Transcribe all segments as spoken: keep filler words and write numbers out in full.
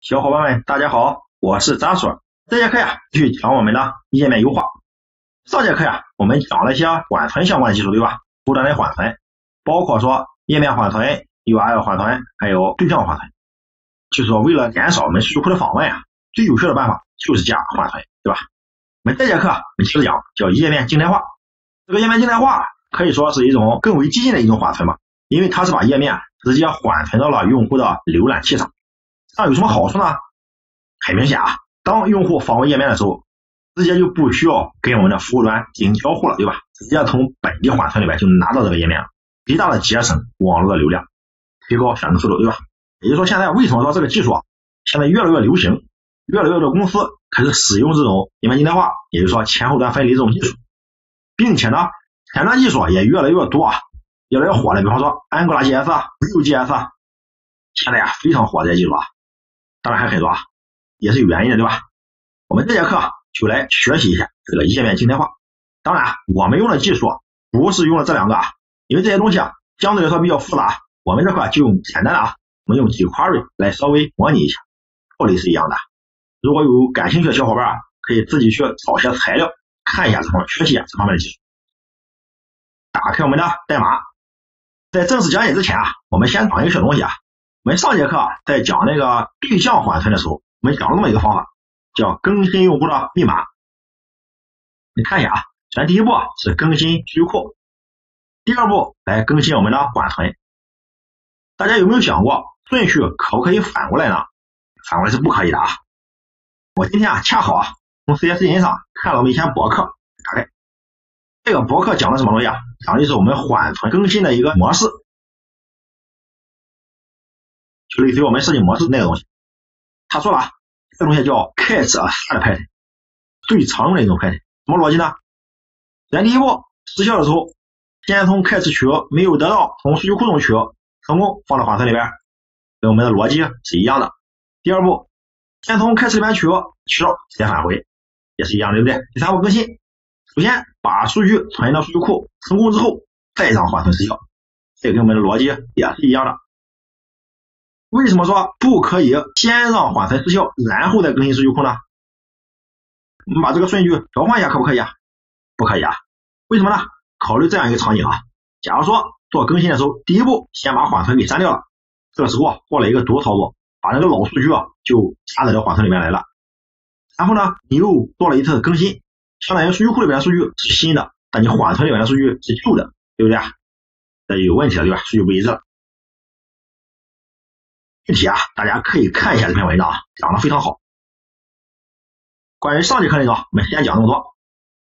小伙伴们，大家好，我是扎索。这节课呀，继续讲我们的页面优化。上节课呀，我们讲了一些缓存相关的技术，对吧？不断的缓存，包括说页面缓存、U R L 缓存，还有对象缓存。就是说，为了减少我们数据库的访问呀，最有效的办法就是加缓存，对吧？我们这节课我们接着讲，叫页面静态化。这个页面静态化可以说是一种更为激进的一种缓存吧，因为它是把页面直接缓存到了用户的浏览器上。这样有什么好处呢？很明显啊，当用户访问页面的时候，直接就不需要跟我们的服务端进行交互了，对吧？直接从本地缓存里边就拿到这个页面了，极大的节省网络的流量，提高选择速度，对吧？也就是说，现在为什么说这个技术啊，现在越来越流行，越来越多公司开始使用这种页面静态化，也就是说前后端分离这种技术，并且呢，前端技术也越来越多啊，越来越火了。比方说 AngularJS 啊、Vue.js 啊，现在啊非常火这些技术啊，当然还很多啊，也是有原因的，对吧？我们这节课就来学习一下这个页面静态化。当然，我们用的技术不是用了这两个啊，因为这些东西啊相对来说比较复杂，我们这块就用简单的啊，我们用 jQuery 来稍微模拟一下，道理是一样的。如果有感兴趣的小伙伴啊，可以自己去找些材料，看一下这方面，学习一下这方面的技术。打开我们的代码，在正式讲解之前啊，我们先讲一个小东西啊。我们上节课在讲那个对象缓存的时候，我们讲了这么一个方法，叫更新用户的密码。你看一下啊，首先第一步是更新数据库，第二步来更新我们的缓存。大家有没有想过顺序可不可以反过来呢？反过来是不可以的啊。我今天啊恰好啊从 C S 云上看了我们以前博客，打开这个博客讲的什么东西啊？讲的就是我们缓存更新的一个模式，就类似于我们设计模式那个东西。他说了啊，这个东西叫 catch a third pattern， 最常用的一种 pattern。什么逻辑呢？首先第一步失效的时候，先从 catch 取没有得到，从数据库中取成功放到缓存里边，跟我们的逻辑是一样的。第二步，先从 catch 里边取取到直接返回，也是一样的，对不对？第三步更新，首先把数据存到数据库，成功之后再让缓存失效，这个跟我们的逻辑也是一样的。为什么说不可以先让缓存失效然后再更新数据库呢？我们把这个顺序调换一下可不可以啊？不可以啊。为什么呢？考虑这样一个场景啊，假如说做更新的时候，第一步先把缓存给删掉了，这个时候啊做了一个读操作，把那个老数据啊就加在这缓存里面来了。然后呢，你又做了一次更新，相当于数据库里面的数据是新的，但你缓存里面的数据是旧的，对不对啊？这有问题了，对吧？数据不一致了。具体啊，大家可以看一下这篇文章啊，讲得非常好。关于上节课内容，我们先讲这么多。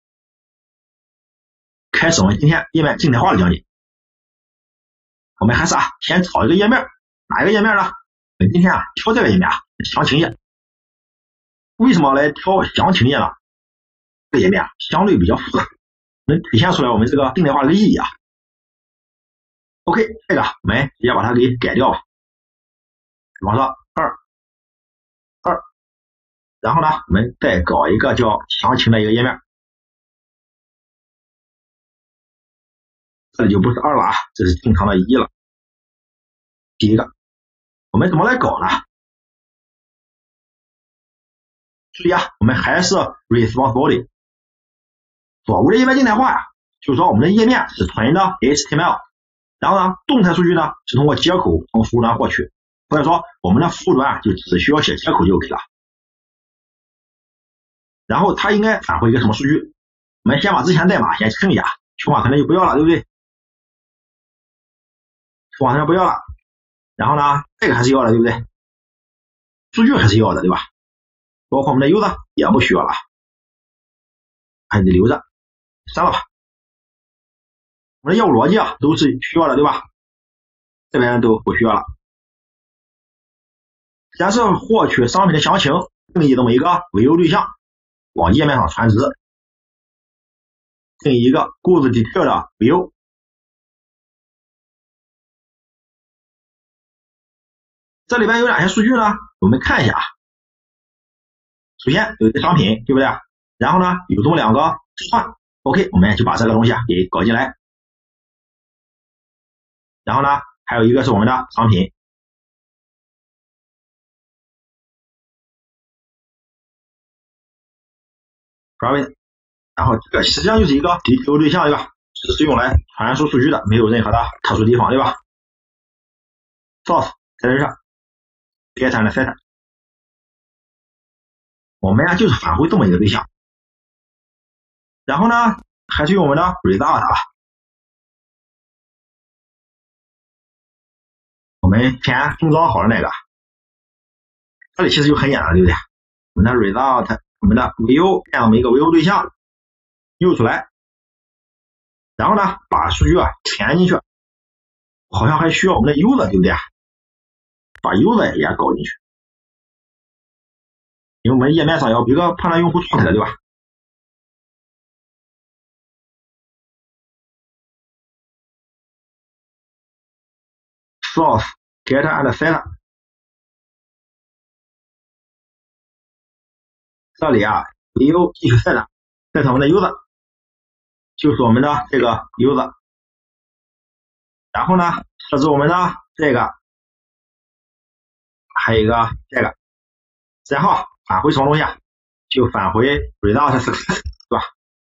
开始我们今天页面静态化的讲解。我们还是啊，先找一个页面，哪一个页面呢？我们今天啊，挑这个页面啊，详情页。为什么来挑详情页呢？这个页面啊，相对比较复杂，能体现出来我们这个静态化的意义啊。OK， 这个我们直接把它给改掉吧。比方说二二，然后呢，我们再搞一个叫详情的一个页面，这里就不是二了啊，这是正常的一了。第一个，我们怎么来搞呢？注意啊，我们还是 response body。所谓的页面静态化呀，就是说我们的页面是存的 H T M L， 然后呢，动态数据呢是通过接口从服务端获取。或者说我们的服务端啊就只需要写接口就 OK 了，然后它应该返回一个什么数据？我们先把之前代码先清一下，去缓存的就不要了，对不对？去缓存不要了，然后呢，这个还是要的，对不对？数据还是要的，对吧？包括我们的 user 也不需要了，还得留着，删了吧。我们的业务逻辑啊都是需要的，对吧？这边都不需要了。假设获取商品的详情，定义这么一个 view 对象，往页面上传值，定义一个 goods detail 的 view。这里边有哪些数据呢？我们看一下啊。首先有一个商品，对不对？然后呢，有这么两个置换 ，OK， 我们就把这个东西啊给搞进来。然后呢，还有一个是我们的商品。 private， 然后这个实际上就是一个 D T O 对象，对吧？只是用来传输数据的，没有任何的特殊地方，对吧 ？source 在这上 ，get and set， 我们呀就是返回这么一个对象，然后呢还是用我们的 result 啊，我们先封装好了那个，这里其实就很简单，对不对？我们的 result， 我们的 view 变我们一个 view 对象，又出来，然后呢把数据啊填进去，好像还需要我们的 user， 对不对？把 user 也搞进去，因为我们页面上要有一个判断用户状态的，对吧 ？source get and set， 这里啊 view 继续 set， set 我们的 user， 就是我们的这个 user， 然后呢设置我们的这个，还有一个这个，然后返回什么东西啊？就返回 result success， 对吧？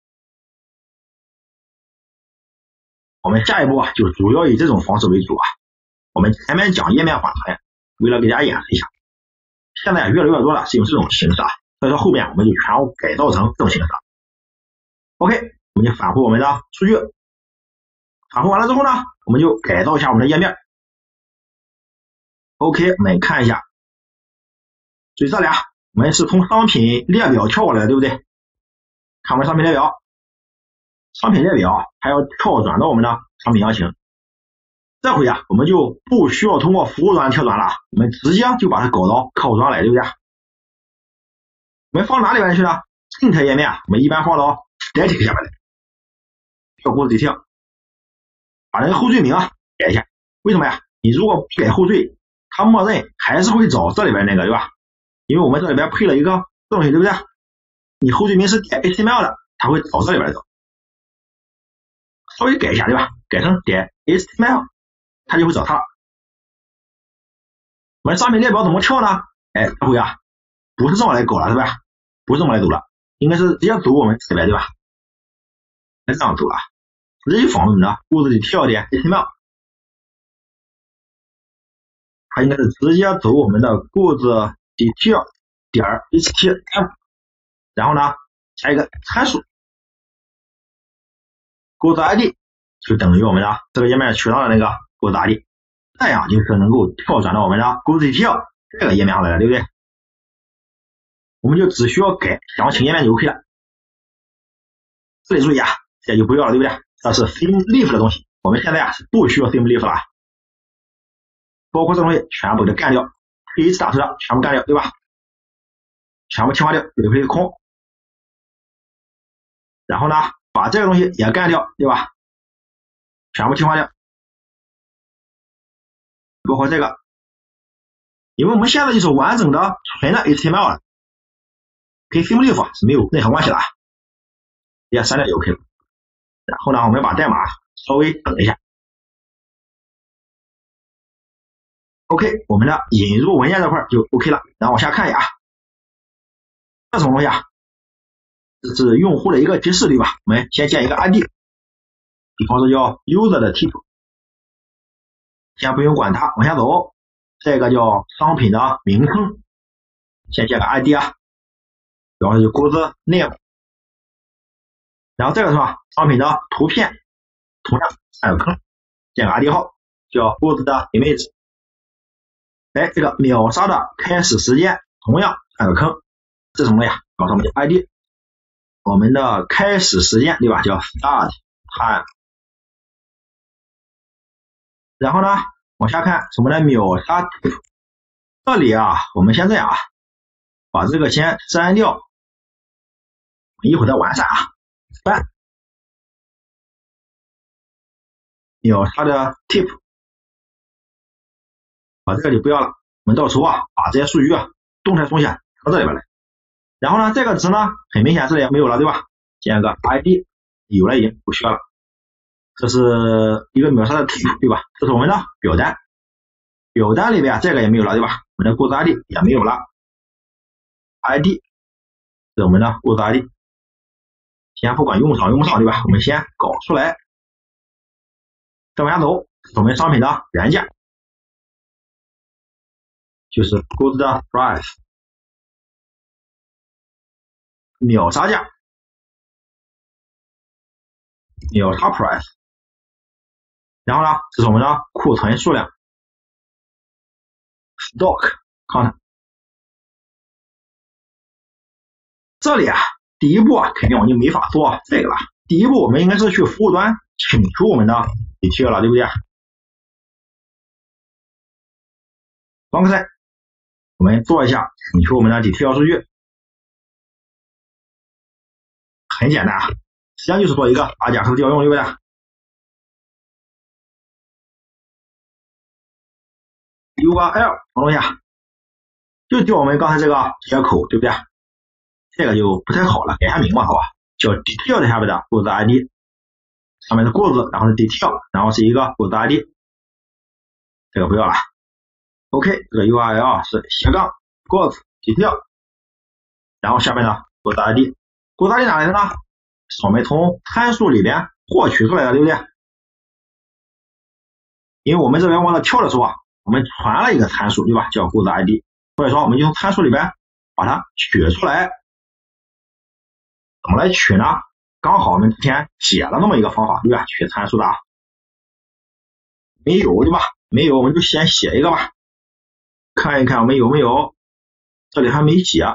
我们下一步啊，就主要以这种方式为主啊。我们前面讲页面缓存，为了给大家演示一下，现在越来越多的是用这种形式啊，所以说后面我们就全部改造成这种形式。OK， 我们就返回我们的数据，返回完了之后呢，我们就改造一下我们的页面。OK， 我们看一下，所以这里啊，我们是从商品列表跳过来的，对不对？看我们商品列表，商品列表还要跳转到我们的商品详情。这回啊，我们就不需要通过服务端跳转了，我们直接就把它搞到客户端来，对不对？我们放哪里边去呢？静态页面我们一般放到 static 下面来，跳过 detail， 把那个后缀名啊改一下。为什么呀？你如果不改后缀，它默认还是会找这里边那个，对吧？因为我们这里边配了一个这东西，对不对？你后缀名是点 H T M L 的，它会找这里边找。稍微改一下，对吧？改成点 H T M L， 它就会找它。我们商品列表怎么跳呢？哎，这回啊，不是这么来搞了，对吧？不是这么来走了，应该是直接走我们这边，对吧？来这样走了，直接访问的故事里跳点 H T M L， 它应该是直接走我们的故事 detail 点 H T M L， 然后呢，加一个参数。故事 I D 就等于我们的这个页面取到的那个故事 I D， 这样就是能够跳转到我们的故事 detail 这个页面上来了，对不对？我们就只需要改详情页面就 OK 了。这里注意啊，这就不要了，对不对？这是 theme leaf 的东西，我们现在啊是不需要 theme leaf 了，包括这东西全部给它干掉，可以打出的全部干掉，对吧？全部清化掉，留下一个空。然后呢，把这个东西也干掉，对吧？全部清化掉，包括这个，因为我们现在就是完整的纯的 H T M L 了，跟 theme leaf 是没有任何关系的，直接删掉就 OK 了。然后呢，我们把代码稍微等一下。OK， 我们的引入文件这块就 OK 了。然后往下看一下，这什么东西啊？这是用户的一个提示，对吧？我们先建一个 I D， 比方说叫 user 的 type， 先不用管它，往下走。这个叫商品的名称，先建个 I D 啊，比方说就 goods name。然后这个是吧？商品的图片，同样三个坑，建个 I D 号，叫 goods 的 image。哎，这个秒杀的开始时间，同样三个坑，这是什么呀？搞上我们的 I D。我们的开始时间，对吧？叫 start time。然后呢，往下看什么呢？秒杀 type。这里啊，我们先这样啊，把这个先删掉，一会儿再完善啊。三，秒杀的 type， 把这个就不要了。我们到时候啊，把这些数据啊，动态东西啊，到这里边来。然后呢，这个值呢，很明显这里没有了，对吧？建个 I D， 有了已经不需要了。这是一个秒杀的 type， 对吧？这是我们的表单，表单里边这个也没有了，对吧？我们的故事 I D 也没有了 ，I D 是我们的故事 I D。 先不管用上用不上，对吧？我们先搞出来，再往下走，是我们商品的原价，就是 goods 的 price 秒杀价，秒杀 price， 然后呢，这是我们的库存数量 stock count。这里啊，第一步啊，肯定我就没法做这个了。第一步我们应该是去服务端请求我们的 detail 了，对不对？方克赛，我们做一下请求我们的 detail 数据，很简单啊，实际上就是做一个二甲克调用，对不对？U R L 什么东西啊？就调我们刚才这个接口，对不对？这个就不太好了，改下名吧，好吧？叫 detail 下面的 goods I D， 上面是 goods， 然后是 detail， 然后是一个 goods I D， 这个不要了。OK， 这个 U R L 是斜杠 goods detail， 然后下面的 goods I D，goods I D 哪来的呢？是我们从参数里边获取出来的，对不对？因为我们这边往那跳的时候啊，我们传了一个参数，对吧？叫 goods I D， 所以说我们就从参数里边把它取出来。怎么来取呢？刚好我们之前写了那么一个方法，对吧？取参数的没有，对吧？没有我们就先写一个吧，看一看我们有没有。这里还没写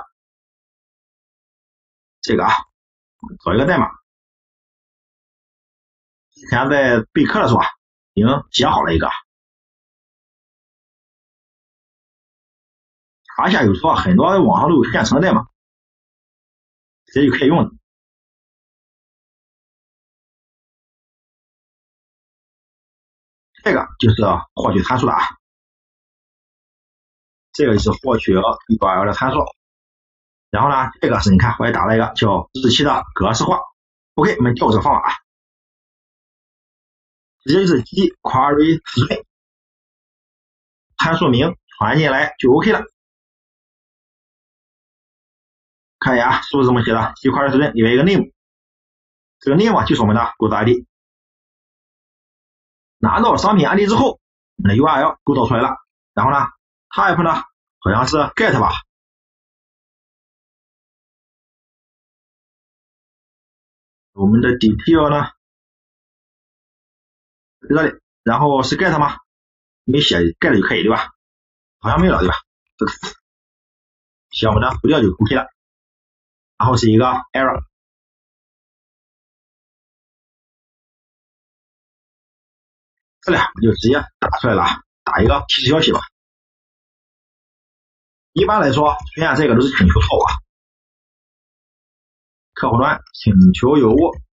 这个啊，找一个代码。之前在备课的时候啊，已经写好了一个。查一下，有时候很多网上都有现成的代码，这就可以用的。这个就是获取参数的啊，这个就是获取 U R L 的参数。然后呢，这个是你看我也打了一个叫日期的格式化。OK， 我们调这个方法啊，直接就是 G query string， 参数名传进来就 OK 了。看一下是不是这么写的 ？G query string 里面一个 name， 这个 name 就是我们的 goods I D。拿到商品 I D 之后，我们的 U R L 构造出来了。然后呢 ，type 呢好像是 get 吧。我们的 detail 呢在这里，然后是 get 吗？没写 get 就可以对吧？好像没有了对吧？这个写我们的不调就 OK 了。然后是一个 error。这里我就直接打出来了，打一个提示消息吧。一般来说，出现这个都是请求错误啊。客户端请求有误。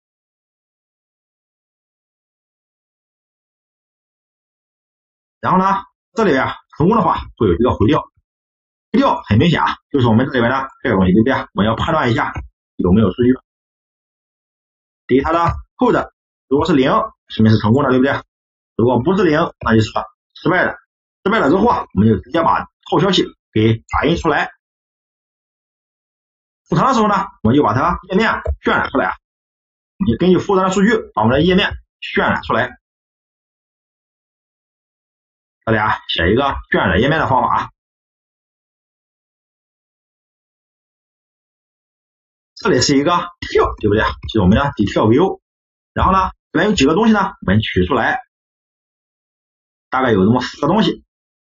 然后呢，这里啊成功的话会有一个回调，回调很明显啊，就是我们这里边的这个东西，对不对？我们要判断一下有没有数据。data 的 code 如果是零，说明是成功的，对不对？如果不是零，那就是失败的。失败了之后啊，我们就直接把后消息给打印出来。复查的时候呢，我们就把它页面渲染出来啊。你根据服务端的数据，把我们的页面渲染出来。这里啊，写一个渲染页面的方法啊。这里是一个 detail， 对不对？就是我们的 detail view。然后呢，这边有几个东西呢，我们取出来，大概有这么四个东西。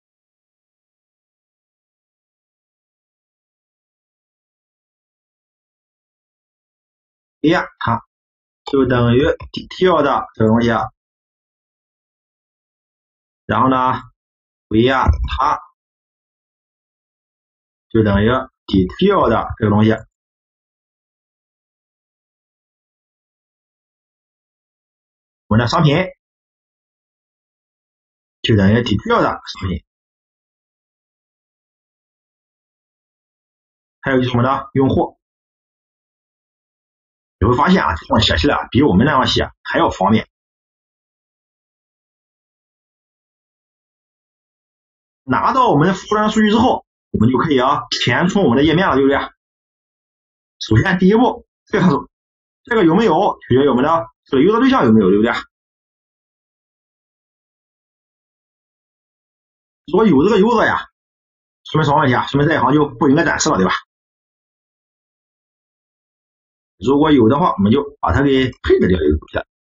一样，它就等于 detail 的这个东西，然后呢 v 啊，它就等于 detail 的这个东西。我们的商品就等于 detail 的商品。还有就是我们的用户，你会发现啊，这样写起来比我们那样写还要方便。拿到我们的服务端数据之后，我们就可以啊填充我们的页面了，对不对？首先第一步，这个参数这个有没有取决于我们的这个 user 对象有没有，对不对？如果有这个 user 呀，说明什么问题啊？说明这一行就不应该展示了，对吧？如果有的话，我们就把它给配置掉就可以了。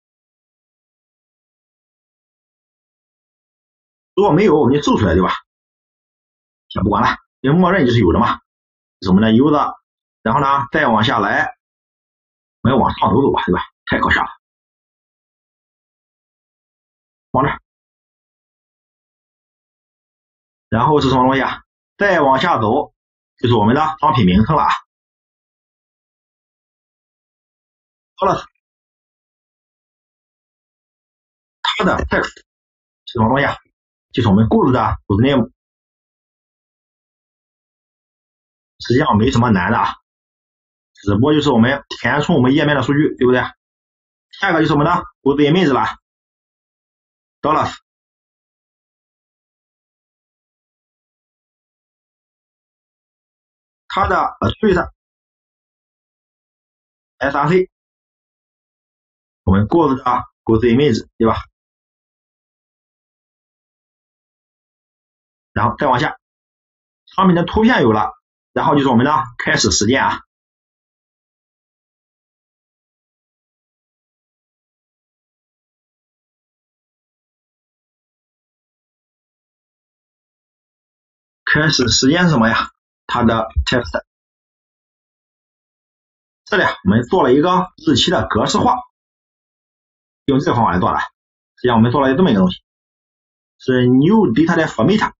如果没有，我们就搜出来，对吧？先不管了，因为默认就是有的嘛。这是我们的 user， 然后呢，再往下来，我们往上走走吧，对吧？太搞笑了，往这儿，然后是什么东西啊？再往下走就是我们的商品名称了啊。好了，它的 text 是什么东西啊？就是我们故事的故事 name， 实际上没什么难的啊，只不过就是我们填充我们页面的数据，对不对？下一个就是我们的故事 image 了 ，dollars， 它的 attribute src， 我们故事的故事 image， 对吧？然后再往下，商品的图片有了，然后就是我们的开始时间啊。开始时间是什么呀？它的 text， 这里我们做了一个日期的格式化，用这个方法来做的。实际上我们做了这么一个东西，是 new data 的 format。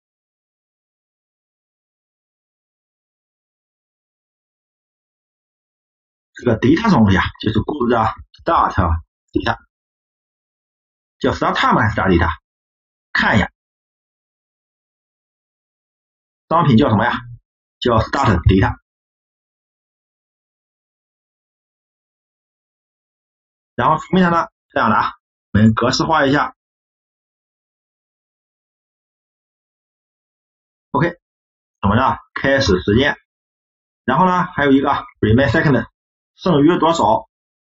这个 data 什么东西啊？就是故事的 start data， 叫 start time 还是 start data？ 看一下，商品叫什么呀？叫 start data。然后 format 呢，这样的啊，我们格式化一下。OK， 我们的开始时间，然后呢，还有一个 remain second， 剩余多少？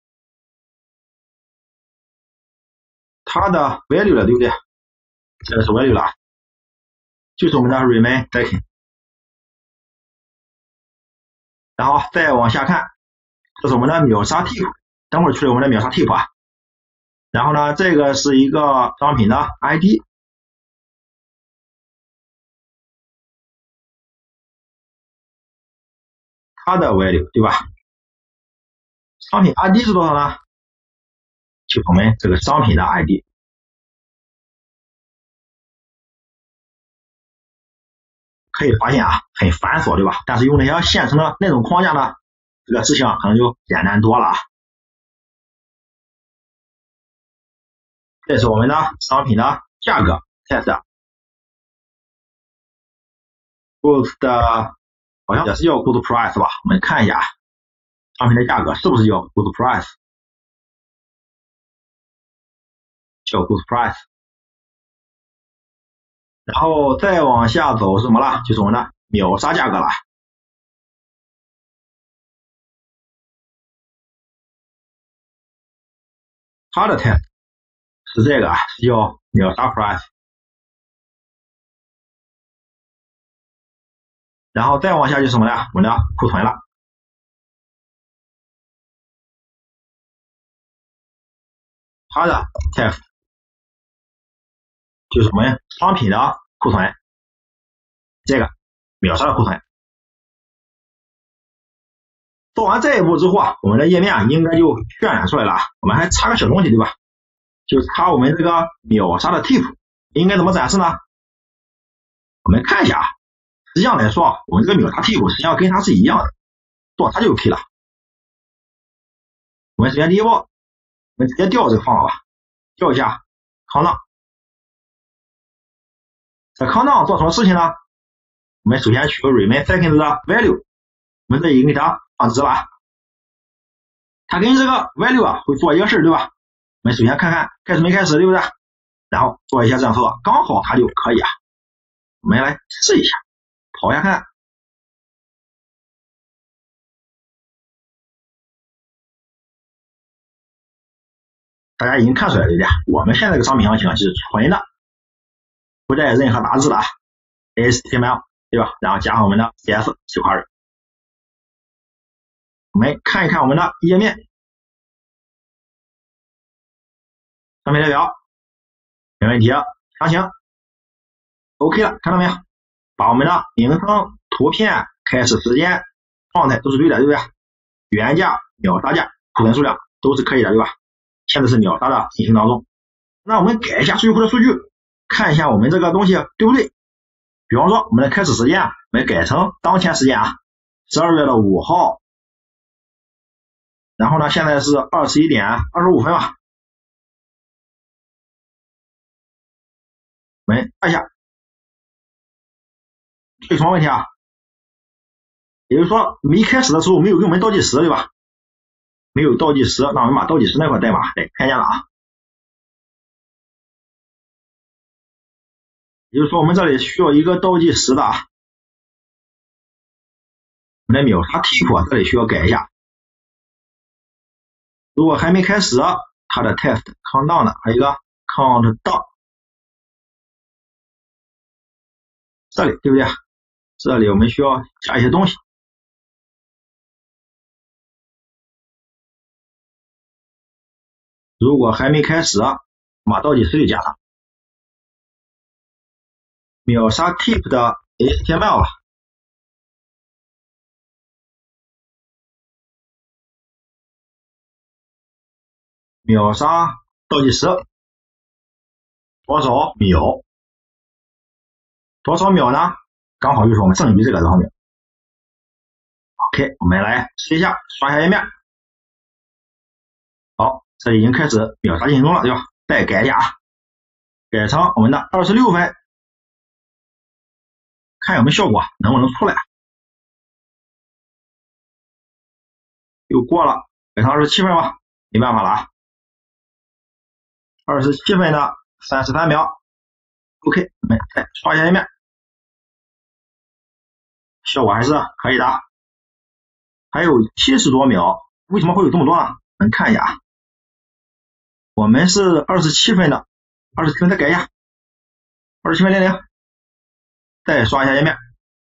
它的 value 了，对不对？这个是 value 了，就是我们的 remain second。然后再往下看，这是我们的秒杀 tip， 等会儿处理我们的秒杀 tip 啊。然后呢，这个是一个商品的 I D， 它的 value 对吧？商品 I D 是多少呢？就是我们这个商品的 I D。可以发现啊，很繁琐，对吧？但是用那些现成的那种框架呢，这个事情可能就简单多了啊。这是我们的商品的价格 test， goods 的好像也是叫 goods price 吧？我们看一下商品的价格是不是叫 goods price， 叫 goods price。然后再往下走是什么了？就是我们的秒杀价格了。它的 test 是这个，是叫秒杀 price。然后再往下就是什么呢？我们的库存了。它的 test 就是我们商品的库存，这个秒杀的库存。做完这一步之后啊，我们的页面应该就渲染出来了。我们还差个小东西，对吧？就差我们这个秒杀的 tip 应该怎么展示呢？我们看一下啊，实际上来说，我们这个秒杀 tip 实际上跟它是一样的，做它就 OK 了。我们首先第一步，我们直接调这个方法吧，调一下康档。在康档做什么事情呢？我们首先取个 remain second 的 value， 我们这已经给它放置了啊。它跟这个 value 啊会做一个事，对吧？我们首先看看开始没开始，对不对？然后做一下这样操作，刚好它就可以啊。我们来试一下，跑一下看。 大家已经看出来对不对？我们现在这个商品详情是纯的，不带任何打字的啊 H T M L 对吧？然后加上我们的 C S 区块链。我们看一看我们的页面，商品列表没问题，详情 OK 了，看到没有？把我们的名称、图片、开始时间、状态都是对的，对不对？原价、秒杀价、库存数量都是可以的，对吧？现在是秒杀的进行当中。那我们改一下数据库的数据，看一下我们这个东西对不对？比方说我们的开始时间啊，我们改成当前时间啊，十二月的五号，然后呢，现在是二十一点二十五分吧。我们看一下，有什么问题啊？也就是说，没开始的时候没有给我们倒计时，对吧？没有倒计时，那我们把倒计时那块代码哎看见了啊。也就是说，我们这里需要一个倒计时的啊。我们的秒杀 tip 这里需要改一下，如果还没开始，它的 test countdown 的还有一个 countdown， 这里对不对？这里我们需要加一些东西。如果还没开始，把倒计时就加上。秒杀 tip 的 H T M L 吧。秒杀倒计时多少秒？多少秒呢？刚好就是我们剩余这个多少秒。OK， 我们来试一下，刷一下页面。好，这已经开始秒杀进行中了，对吧？再改一下啊，改成我们的二十六分，看有没有效果，能不能出来？又过了，改成二十七分吧，没办法了啊。二十七分的三十三秒 ，OK， 我们再刷一下页面，效果还是可以的。还有七十多秒，为什么会有这么多呢？我们看一下啊，我们是二十七分的，二十七分再改一下，二十七分零零，再刷一下页面，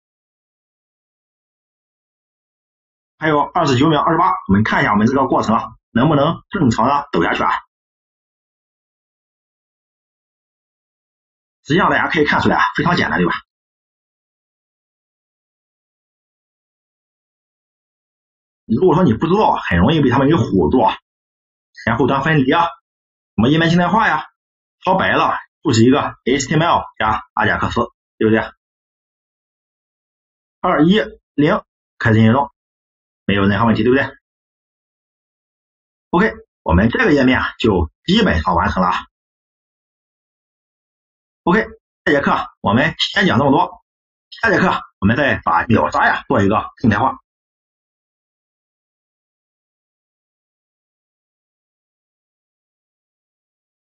还有二十九秒二十八，我们看一下我们这个过程啊，能不能正常的走下去啊？实际上大家可以看出来啊，非常简单，对吧？如果说你不知道，很容易被他们给唬住啊，前后端分离啊，什么页面静态化呀，说白了就是一个 H T M L 加阿贾克斯，对不对？二一零开始运动，没有任何问题，对不对 ？OK， 我们这个页面就基本上完成了。OK， 这节课我们先讲这么多，下节课我们再把秒杀呀做一个静态化。